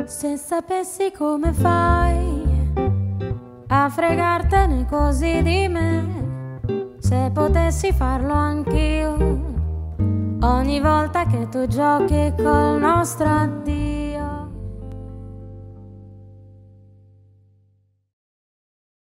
Se sapessi come fai a fregartene così di me, se potessi farlo anch'io, ogni volta che tu giochi col nostro addio.